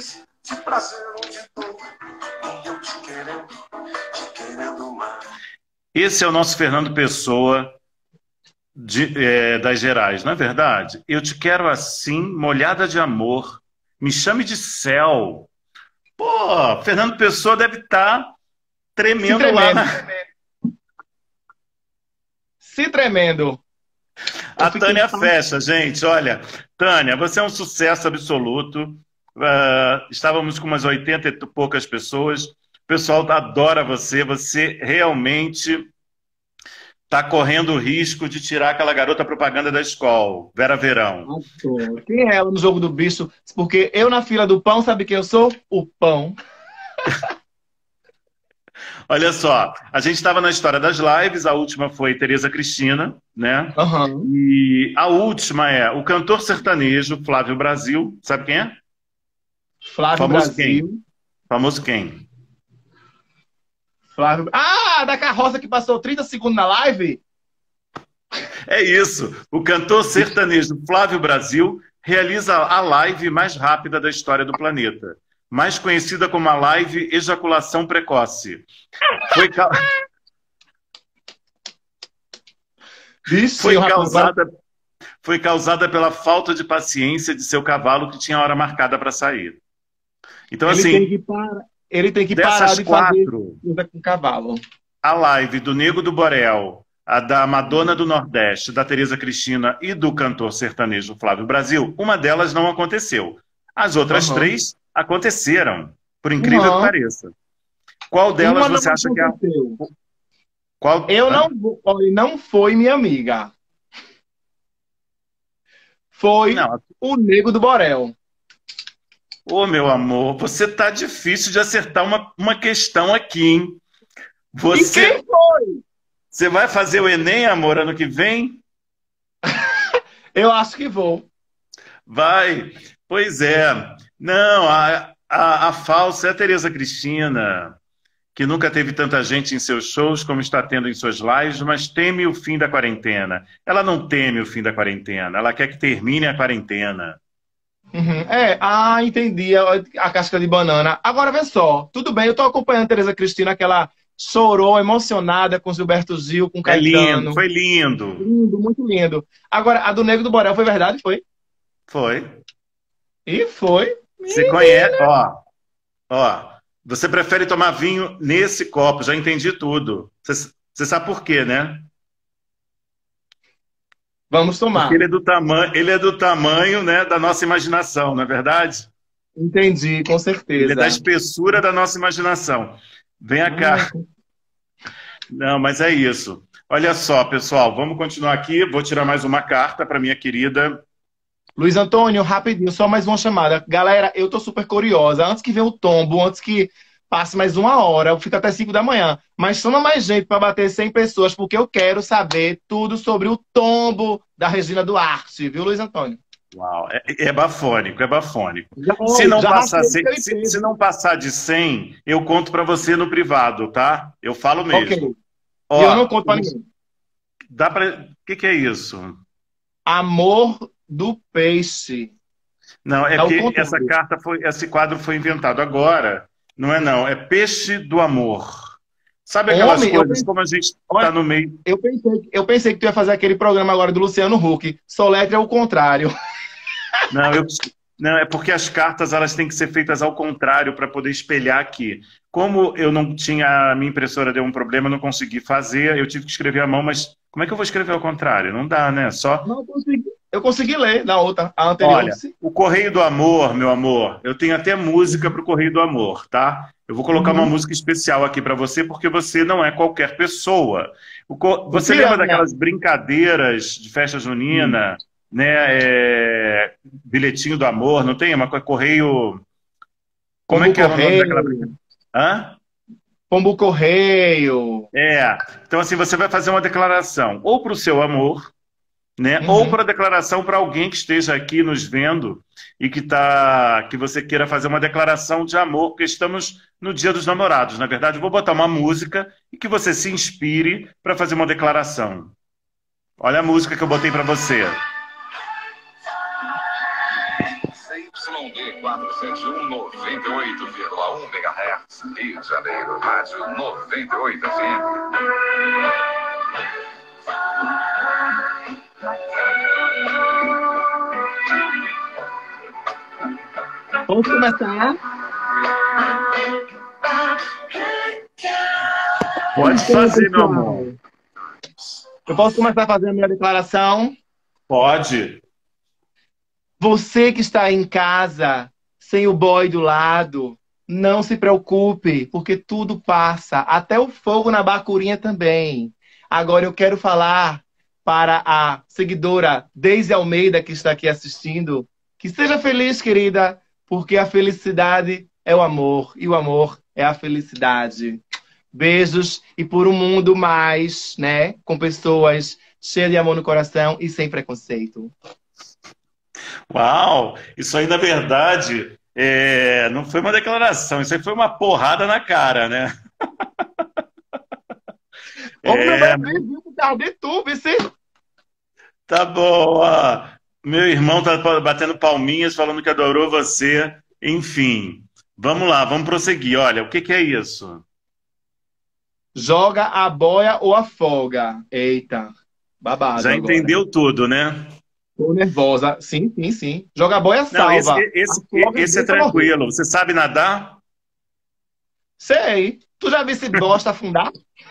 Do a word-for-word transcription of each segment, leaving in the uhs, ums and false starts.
dores, de prazer ou de dor, e eu te querendo, te querendo mais. Esse é o nosso Fernando Pessoa de, é, das Gerais, não é verdade? Eu te quero assim, molhada de amor, me chame de céu. Pô, Fernando Pessoa deve estar Se tremendo lá tremendo. na... Se tremendo. Eu A fiquei Tânia tão... fecha, gente. Olha, Tânia, você é um sucesso absoluto. Uh, estávamos com umas oitenta e poucas pessoas. O pessoal adora você. Você realmente está correndo o risco de tirar aquela garota propaganda da escola, Vera Verão. Quem é ela no jogo do bicho? Porque eu na fila do pão, sabe quem eu sou? O pão. Olha só, a gente estava na história das lives, a última foi Tereza Cristina, né? Uhum. E a última é o cantor sertanejo Flávio Brasil. Sabe quem é? Flávio Famoso Brasil. quem? Famoso quem? Flávio... Ah, da carroça que passou trinta segundos na live? É isso. O cantor sertanejo Flávio Brasil realiza a live mais rápida da história do planeta, mais conhecida como a live ejaculação precoce. Foi, ca... Vixe, foi, rapaz, causada... Foi causada pela falta de paciência de seu cavalo que tinha a hora marcada para sair. Então, ele assim, tem que parar, ele tem que dessas parar de quatro, fazer com cavalo. a live do Nego do Borel, a da Madonna do Nordeste, da Tereza Cristina e do cantor sertanejo Flávio Brasil, uma delas não aconteceu. As outras Uhum. três aconteceram, por incrível Uhum. que pareça. Qual delas Uma você não acha que é a... aconteceu. Qual... Eu Hã? não vou, olha, não foi minha amiga. Foi Não. o Nego do Borel. Ô, meu amor, você tá difícil de acertar uma, uma questão aqui, hein? Você... E quem foi? Você vai fazer o Enem, amor, ano que vem? Eu acho que vou. Vai. Pois é. Não, a, a, a falsa é a Tereza Cristina, que nunca teve tanta gente em seus shows como está tendo em suas lives, mas teme o fim da quarentena. Ela não teme o fim da quarentena, ela quer que termine a quarentena. Uhum. É, ah, entendi a, a casca de banana. Agora, vê só, tudo bem, eu tô acompanhando a Tereza Cristina, que ela chorou emocionada com Gilberto Gil, com É lindo, Caetano. foi lindo. Lindo, muito lindo. Agora, a do Nego do Borel foi verdade? Foi? Foi. E foi. Você conhece, ó, ó, você prefere tomar vinho nesse copo, já entendi tudo. Você, você sabe por quê, né? Vamos tomar. Porque ele é do tamanho, ele é do tamanho, né, da nossa imaginação, não é verdade? Entendi, com certeza. Ele é da espessura da nossa imaginação. Venha cá. Não, mas é isso. Olha só, pessoal, vamos continuar aqui. Vou tirar mais uma carta para minha querida Luiz Antônio, rapidinho, só mais uma chamada. Galera, eu tô super curiosa. Antes que venha o tombo, antes que passe mais uma hora, eu fico até cinco da manhã. Mas chama mais gente para bater cem pessoas, porque eu quero saber tudo sobre o tombo da Regina Duarte, viu, Luiz Antônio? Uau, é, é bafônico, é bafônico. Já, Se não, já passar, se, rachei se, se não passar de cem, eu conto para você no privado, tá? Eu falo mesmo. Ok. Ó, E eu não conto para ninguém. Dá pra... O que, que é isso? Amor do peixe. Não, é É o que contrário. essa carta foi, esse quadro foi inventado agora. Não é não, é peixe do amor. Sabe aquelas Homem, eu coisas, pensei- como a gente Olha, está no meio... Eu pensei, eu pensei que tu ia fazer aquele programa agora do Luciano Huck. Soletre é o contrário. Não, eu... não, é porque as cartas elas têm que ser feitas ao contrário para poder espelhar aqui. Como eu não tinha, a minha impressora deu um problema, eu não consegui fazer, eu tive que escrever à mão, mas como é que eu vou escrever ao contrário? Não dá, né? Só... Não consegui. Eu consegui ler na outra, a anterior. Olha, o Correio do Amor, meu amor, eu tenho até música para o Correio do Amor, tá? Eu vou colocar Uhum. uma música especial aqui para você, porque você não é qualquer pessoa. O co... Você Piranha. lembra daquelas brincadeiras de festa junina, né? É... Bilhetinho do Amor, não tem? Uma coisa, Correio... Como Pombo é que era o nome Correio. daquela brincadeira? Hã? Pombo Correio. É. Então, assim, você vai fazer uma declaração, ou para o seu amor, né? Uhum. Ou para declaração para alguém que esteja aqui nos vendo e que, tá, que você queira fazer uma declaração de amor, porque estamos no Dia dos Namorados. Na verdade, eu vou botar uma música e que você se inspire para fazer uma declaração. Olha a música que eu botei para você. C Y D quatrocentos e setenta e um, noventa e oito vírgula um megahertz. Rio de Janeiro, Rádio noventa e oito F M. Vamos começar? Pode fazer, meu amor. Eu posso começar a fazer a minha declaração? Pode. Você que está em casa, sem o boy do lado, não se preocupe, porque tudo passa, até o fogo na bacurinha também. Agora eu quero falar para a seguidora Deise Almeida, que está aqui assistindo, que seja feliz, querida, porque a felicidade é o amor, e o amor é a felicidade. Beijos e por um mundo mais, né, com pessoas cheias de amor no coração e sem preconceito. Uau! Isso aí, na verdade, é... não foi uma declaração, isso aí foi uma porrada na cara, né? Ô, meu É... bebê, viu que tá de tudo, esse... Tá bom, ó. Meu irmão tá batendo palminhas, falando que adorou você. Enfim, vamos lá, vamos prosseguir. Olha, o que que é isso? Joga a boia ou afoga? Eita, babado Já agora. entendeu tudo, né? Tô nervosa. Sim, sim, sim. Joga a boia, Não, salva. esse, esse, Afoga, esse é deixa morrer. tranquilo. Você sabe nadar? Sei. Tu já viu esse bosta afundar?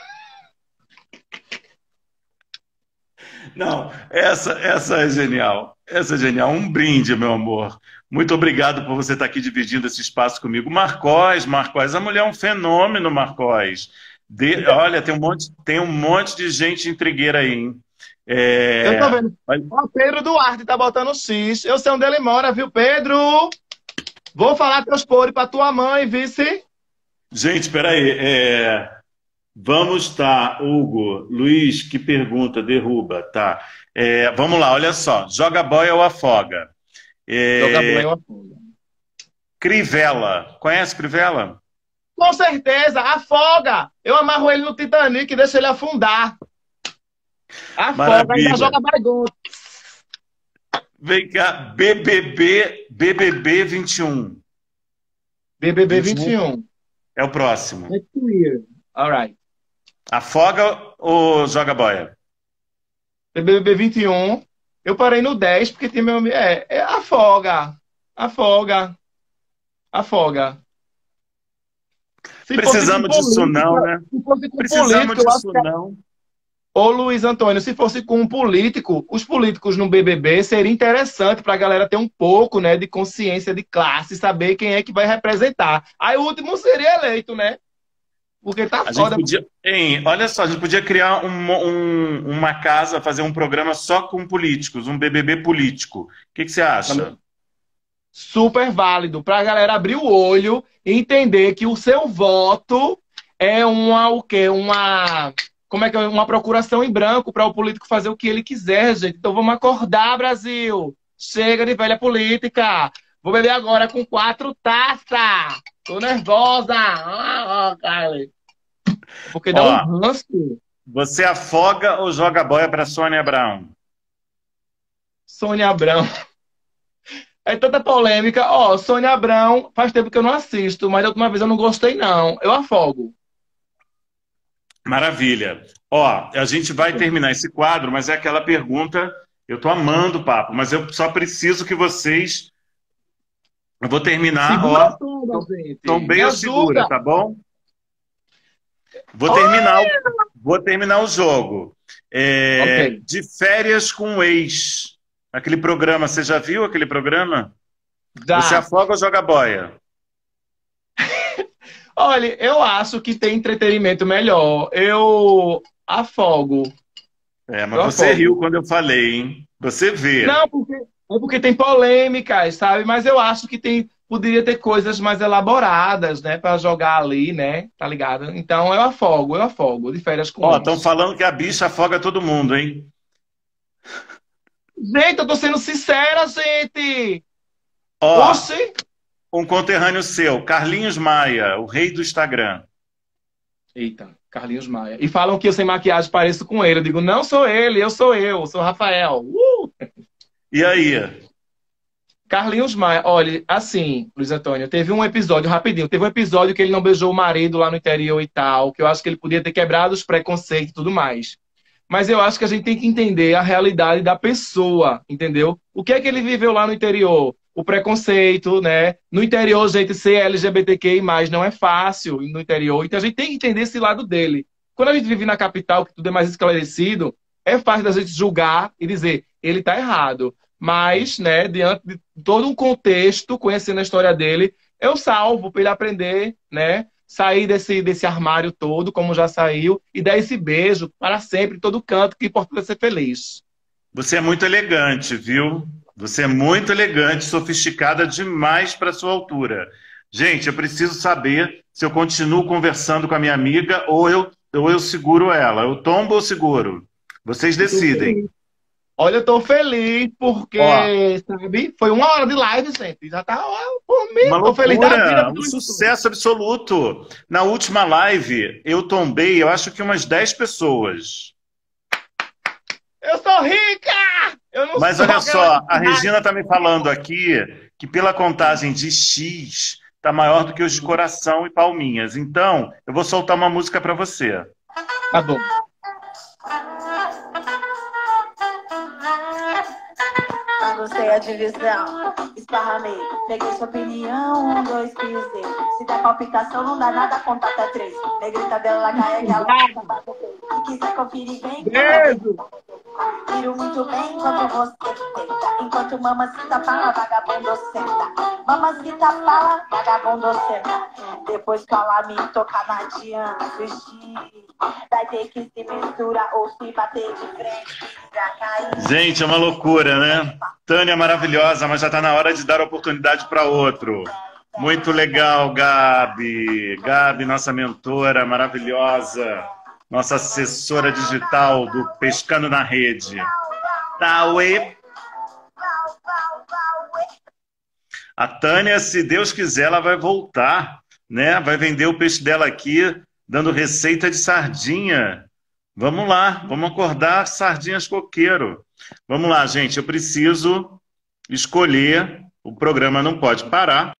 Não, essa, essa é genial. Essa é genial. Um brinde, meu amor. Muito obrigado por você estar aqui dividindo esse espaço comigo. Marcós, Marcós, a mulher é um fenômeno, Marcós. De- olha, tem um monte, tem um monte de gente intrigueira aí, hein? Eu tô É, vendo. Ó, Pedro Duarte tá botando X. Eu sei onde ele mora, viu, Pedro? Vou falar teus podres pra tua mãe, vice. gente, peraí. É, vamos, tá, Hugo, Luiz, que pergunta, derruba, tá. É, vamos lá, olha só. Joga boia ou afoga? É, Joga a boia ou afoga? Crivella. Conhece Crivella? Com certeza, afoga. Eu amarro ele no Titanic e deixo ele afundar. Afoga, ainda Maravilha. joga bargota. Vem cá, B B B, B B B vinte e um. B B B vinte e um. É o próximo. Next year. Alright. Afoga ou joga boia? B B B vinte e um. Eu parei no dez porque tem meu. É, é afoga. Afoga. Afoga. Se fosse com Precisamos disso político, não, né? se fosse com Precisamos político, eu acho disso que... não. Ô Luiz Antônio, se fosse com um político, os políticos no B B B seria interessante para a galera ter um pouco, né, de consciência de classe, saber quem é que vai representar. Aí o último seria eleito, né? Porque tá A gente foda. podia, hein, olha só, a gente podia criar um- um- uma casa, fazer um programa só com políticos, um B B B político. O que que você acha? Super válido para a galera abrir o olho e entender que o seu voto é uma o quê? Uma como é que é? Uma procuração em branco para o político fazer o que ele quiser, gente. Então vamos acordar, Brasil. Chega de velha política. Vou beber agora com quatro taças. Tô nervosa. Ah, ah, Carly. Porque dá Ó. um ranço. Você afoga ou joga boia para Sônia Abrão? Sônia Abrão. É tanta polêmica. Ó, Sônia Abrão, faz tempo que eu não assisto, mas da última vez eu não gostei, não. Eu afogo. Maravilha. Ó, a gente vai terminar esse quadro, mas é aquela pergunta. Eu tô amando o papo, mas eu só preciso que vocês. Eu vou terminar, Segura ó. tudo, gente. Tom Me bem ou ajuda. segura, tá bom? Vou terminar, o, vou terminar o jogo. É, Ok. De férias com o ex. Aquele programa, você já viu aquele programa? Dá. Você afoga ou joga boia? Olha, eu acho que tem entretenimento melhor. Eu afogo. É, mas Eu você afogo. riu quando eu falei, hein? Você vê. Não, porque, é porque tem polêmicas, sabe? Mas eu acho que tem, poderia ter coisas mais elaboradas, né? Pra jogar ali, né? Tá ligado? Então eu afogo, eu afogo. De férias com Ó, ex. estão falando que a bicha afoga todo mundo, hein? Gente, eu tô sendo sincera, gente. Ó, Oxi. um conterrâneo seu, Carlinhos Maia, o rei do Instagram. Eita, Carlinhos Maia. E falam que eu sem maquiagem pareço com ele. Eu digo, não sou ele, eu sou eu, sou Rafael. Uh! E aí? Carlinhos Maia, olha, assim, Luiz Antônio, teve um episódio, rapidinho, teve um episódio que ele não beijou o marido lá no interior e tal, que eu acho que ele podia ter quebrado os preconceitos e tudo mais. Mas eu acho que a gente tem que entender a realidade da pessoa, entendeu? O que é que ele viveu lá no interior? O preconceito, né? No interior, gente, ser L G B T Q I mais, não é fácil no interior, então a gente tem que entender esse lado dele. Quando a gente vive na capital, que tudo é mais esclarecido, é fácil da gente julgar e dizer, ele tá errado. Mas, né, diante de todo um contexto, conhecendo a história dele, eu salvo para ele aprender, né? Sair desse, desse armário todo, como já saiu, e dar esse beijo para sempre, em todo canto, que importa é ser feliz. Você é muito elegante, viu? Você é muito elegante, sofisticada demais para sua altura. Gente, eu preciso saber se eu continuo conversando com a minha amiga ou eu, ou eu seguro ela. Eu tombo ou seguro? Vocês decidem. Olha, eu tô feliz porque, Ó, sabe, foi uma hora de live, gente. Já tá, ó, por mim, uma tô feliz da vida. loucura, um sucesso absoluto. Na última live, eu tombei, eu acho que umas dez pessoas. Eu sou rica! Eu não Mas sou olha só, aquela... a Regina está me falando aqui que pela contagem de X está maior do que os de coração e palminhas. Então, eu vou soltar uma música para você. Tá bom. Gostei a divisão, esparramei, peguei sua opinião, um, dois, pisei. Se der palpitação, não dá nada, conta até três. Negrita dela caia, que ela se quiser conferir bem, Beijo! tiro muito bem enquanto você tenta. Enquanto mamacita fala, vagabundo senta. Mamacita fala, vagabundo senta. Depois que ela me tocar, não adianta fugir. Vai ter que se misturar ou se bater de frente pra cair. Gente, é uma loucura, né? Tânia maravilhosa, mas já está na hora de dar oportunidade para outro. Muito legal, Gabi. Gabi, nossa mentora maravilhosa. Nossa assessora digital do Pescando na Rede. Tauê. A Tânia, se Deus quiser, ela vai voltar, né? Vai vender o peixe dela aqui, dando receita de sardinha. Vamos lá, vamos acordar sardinhas coqueiro. Vamos lá, gente, eu preciso escolher. O programa não pode parar.